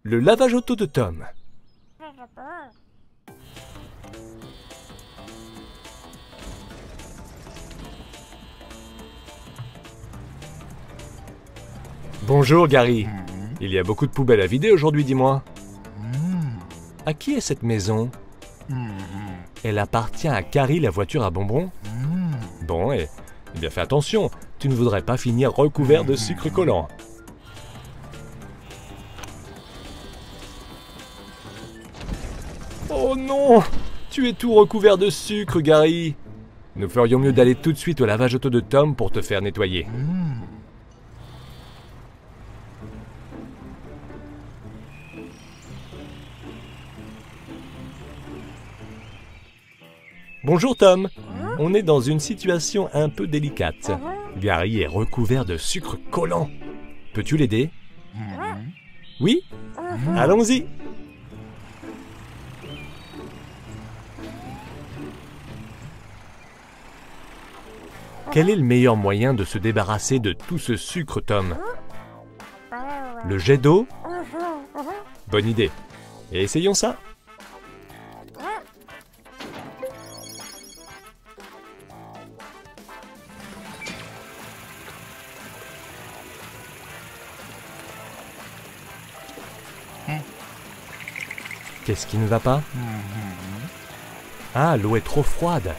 Le lavage auto de Tom. Bonjour Gary. Il y a beaucoup de poubelles à vider aujourd'hui, dis-moi. À qui est cette maison? Elle appartient à Carrie, la voiture à bonbons? Bon, eh bien fais attention, tu ne voudrais pas finir recouvert de sucre collant. Oh non! Tu es tout recouvert de sucre, Gary. Nous ferions mieux d'aller tout de suite au lavage auto de Tom pour te faire nettoyer. Bonjour Tom, on est dans une situation un peu délicate. Gary est recouvert de sucre collant. Peux-tu l'aider? Oui? Allons-y. Quel est le meilleur moyen de se débarrasser de tout ce sucre, Tom? Le jet d'eau? Bonne idée. Et essayons ça. Qu'est-ce qui ne va pas? Ah, l'eau est trop froide.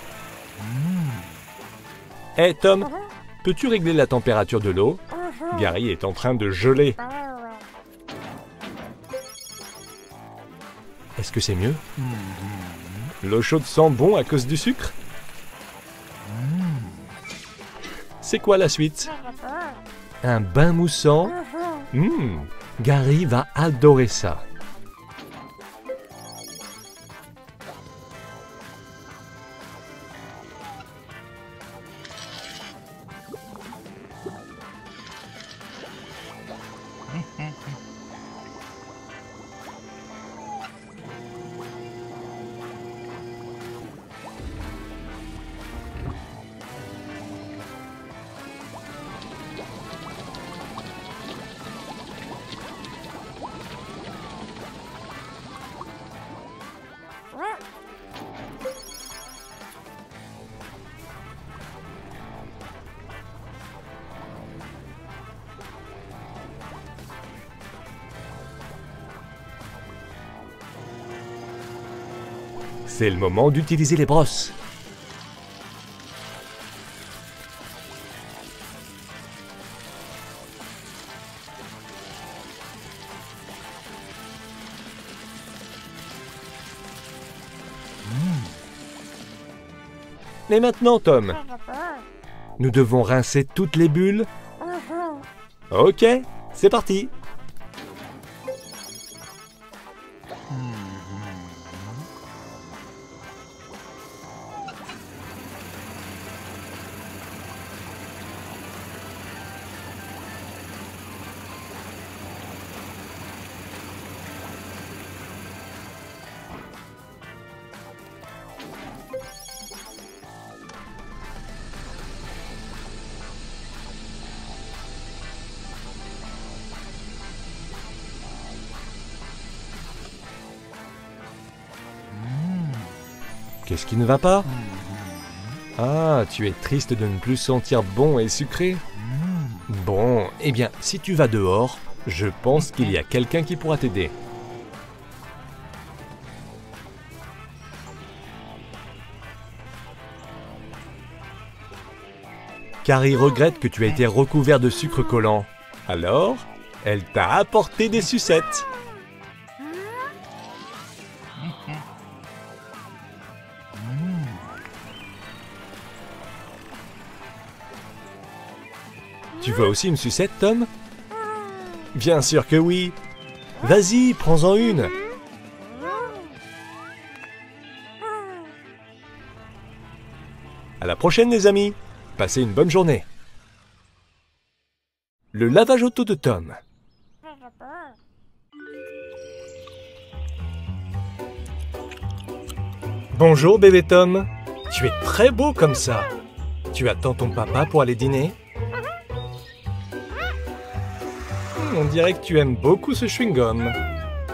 Hé Tom, peux-tu régler la température de l'eau? Gary est en train de geler. Est-ce que c'est mieux? L'eau chaude sent bon à cause du sucre? C'est quoi la suite? Un bain moussant? Gary va adorer ça. C'est le moment d'utiliser les brosses. Et maintenant, Tom, nous devons rincer toutes les bulles. Ok, c'est parti. Qu'est-ce qui ne va pas? Ah, tu es triste de ne plus sentir bon et sucré? Bon, eh bien, si tu vas dehors, je pense qu'il y a quelqu'un qui pourra t'aider. Carrie regrette que tu aies été recouvert de sucre collant. Alors, elle t'a apporté des sucettes. Tu veux aussi une sucette, Tom? Bien sûr que oui. Vas-y, prends-en une. À la prochaine, les amis. Passez une bonne journée. Le lavage auto de Tom. Bonjour, bébé Tom. Tu es très beau comme ça. Tu attends ton papa pour aller dîner? On dirait que tu aimes beaucoup ce chewing-gum.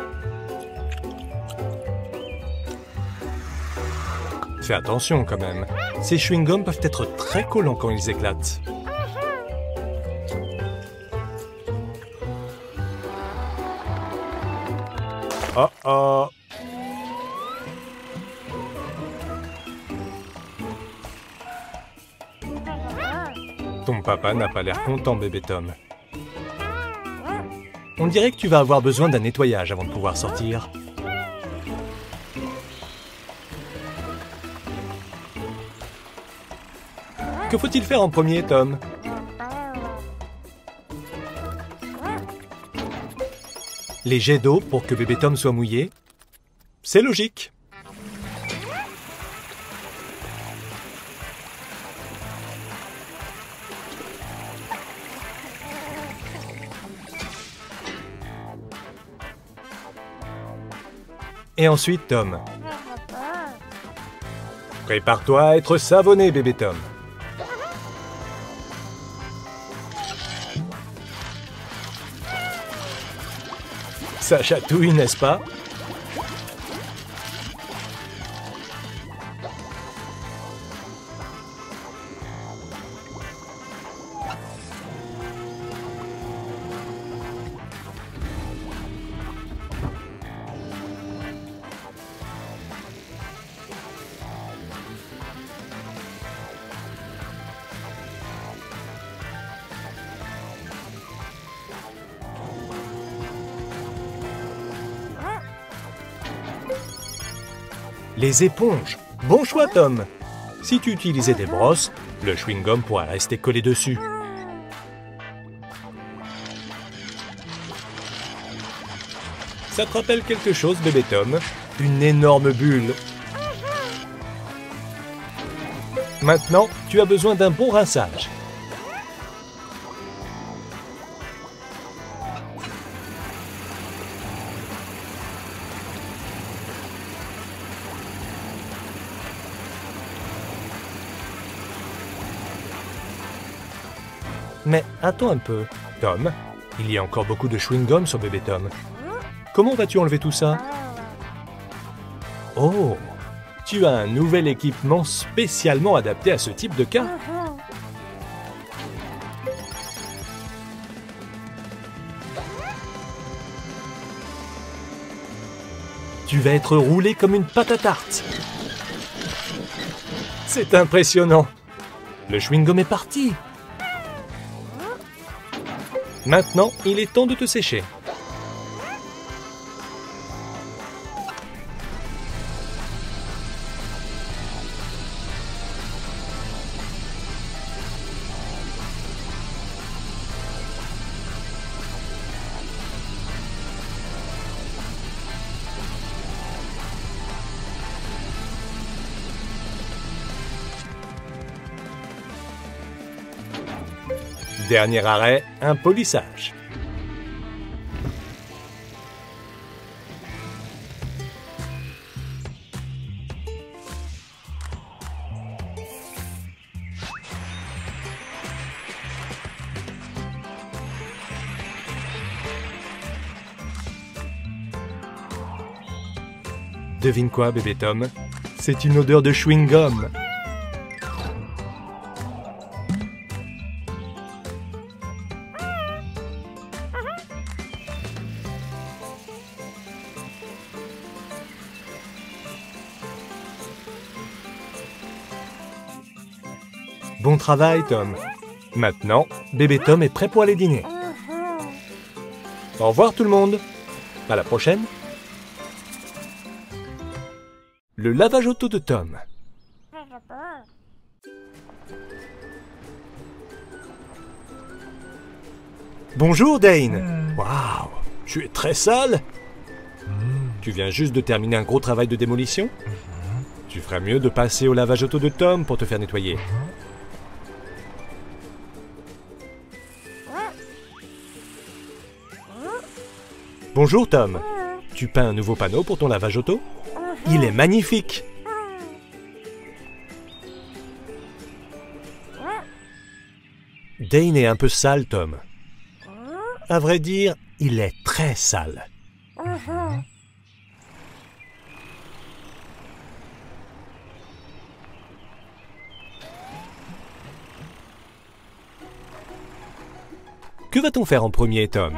Fais attention quand même. Ces chewing-gums peuvent être très collants quand ils éclatent. Oh oh! Ton papa n'a pas l'air content, bébé Tom. On dirait que tu vas avoir besoin d'un nettoyage avant de pouvoir sortir. Que faut-il faire en premier, Tom? Les jets d'eau pour que bébé Tom soit mouillé? C'est logique. Et ensuite, Tom. Prépare-toi à être savonné, bébé Tom. Ça chatouille, n'est-ce pas? Les éponges. Bon choix, Tom. Si tu utilisais des brosses, le chewing-gum pourrait rester collé dessus. Ça te rappelle quelque chose, bébé Tom? Une énorme bulle. Maintenant, tu as besoin d'un bon rinçage. Mais attends un peu, Tom, il y a encore beaucoup de chewing-gum sur bébé Tom. Comment vas-tu enlever tout ça? Oh, tu as un nouvel équipement spécialement adapté à ce type de cas. Tu vas être roulé comme une pâte à tarte. C'est impressionnant. Le chewing-gum est parti. Maintenant, il est temps de te sécher. Dernier arrêt, un polissage. Devine quoi, bébé Tom? C'est une odeur de chewing-gum. Bon travail, Tom. Maintenant, bébé Tom est prêt pour aller dîner. Au revoir tout le monde. À la prochaine. Le lavage auto de Tom. Bonjour Dane. Waouh, tu es très sale. Tu viens juste de terminer un gros travail de démolition? Tu ferais mieux de passer au lavage auto de Tom pour te faire nettoyer. Bonjour Tom. Tu peins un nouveau panneau pour ton lavage auto? Il est magnifique. Dane est un peu sale, Tom. À vrai dire, il est très sale. Que va-t-on faire en premier, Tom?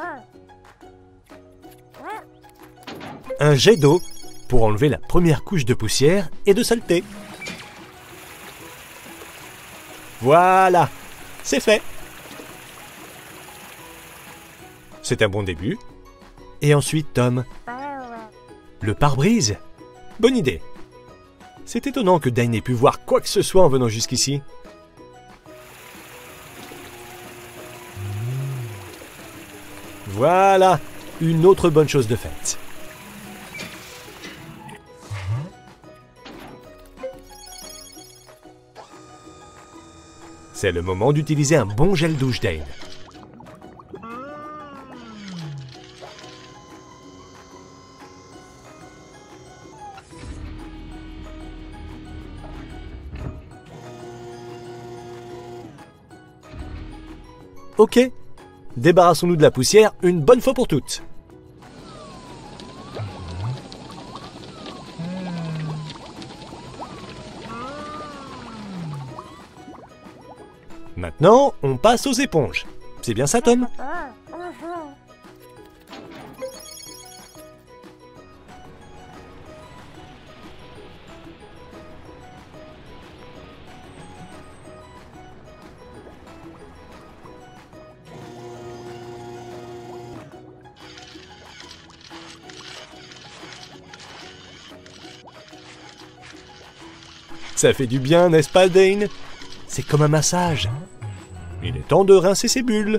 Un jet d'eau pour enlever la première couche de poussière et de saleté. Voilà, c'est fait. C'est un bon début. Et ensuite, Tom? Le pare-brise? Bonne idée. C'est étonnant que Dane ait pu voir quoi que ce soit en venant jusqu'ici. Voilà, une autre bonne chose de faite. C'est le moment d'utiliser un bon gel douche, Dane. Ok, débarrassons-nous de la poussière une bonne fois pour toutes. Maintenant, on passe aux éponges. C'est bien ça, Tom? Ça fait du bien, n'est-ce pas, Dane? C'est comme un massage. Il est temps de rincer ses bulles.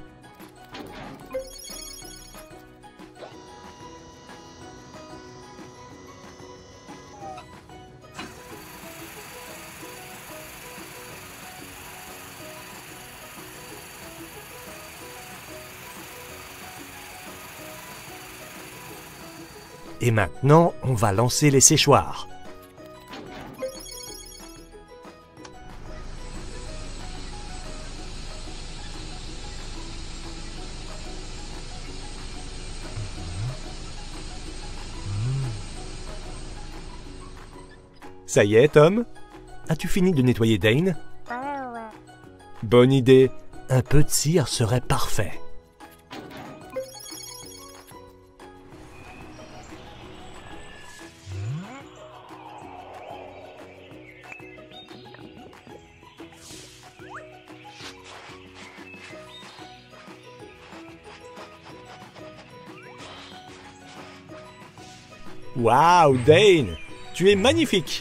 Et maintenant, on va lancer les séchoirs. Ça y est, Tom? As-tu fini de nettoyer Dane? Bonne idée. Un peu de cire serait parfait. Waouh, Dane! Tu es magnifique!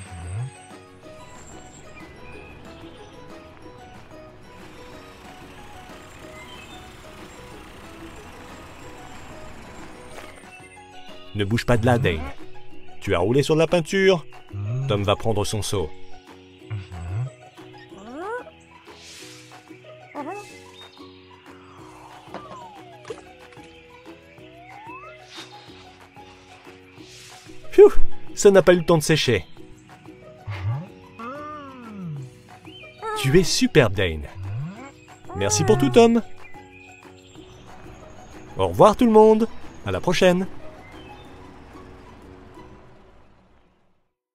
Ne bouge pas de là, Dane. Tu as roulé sur de la peinture? Tom va prendre son seau. Pfiou, ça n'a pas eu le temps de sécher. Tu es superbe, Dane. Merci pour tout, Tom. Au revoir tout le monde. À la prochaine.